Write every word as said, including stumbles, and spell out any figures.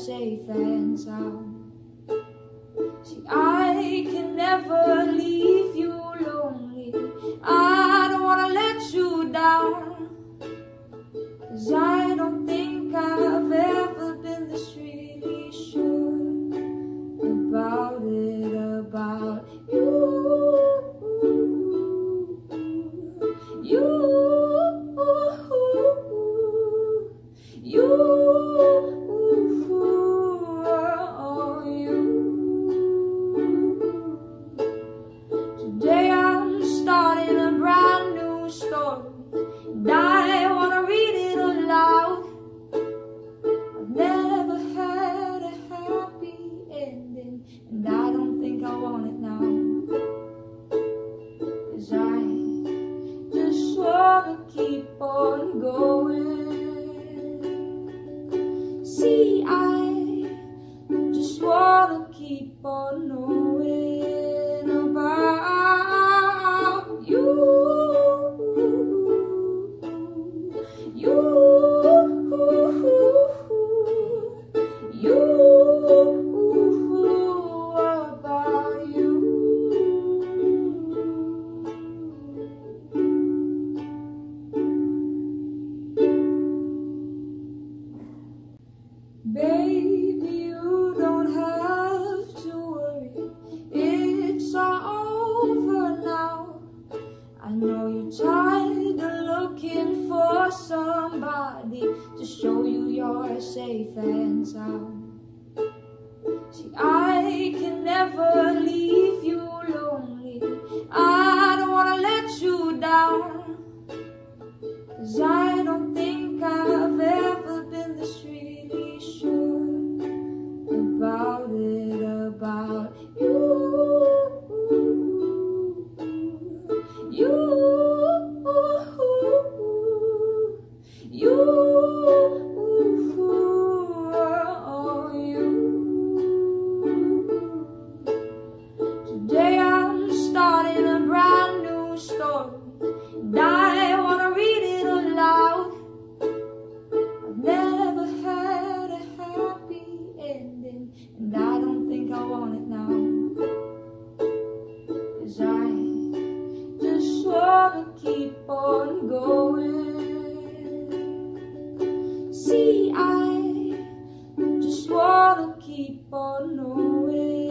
safe and sound. See, I can never leave you lonely. I don't wanna let you down, 'cause I don't think I've ever been this really sure about it, about you. You, you, oh, you. Today I'm starting a brand new story, and I wanna read it aloud. I've never had a happy ending, and I don't think I want it now, 'cause I just wanna keep on going. See, I just wanna keep on knowing about you, you, you, about you. Baby, you don't have to worry, it's all over now. I know you're tired of looking for somebody to show you you're safe and sound. See, I can never leave you lonely. I don't wanna let you down, 'cause I don't think I've ever been this really sure about it, about you. You, you, oh, you. Today I'm starting a brand new story, and I wanna read it aloud. I've never had a happy ending, and I don't think I want it now, 'cause I just wanna keep on going. See, I just wanna keep on knowing.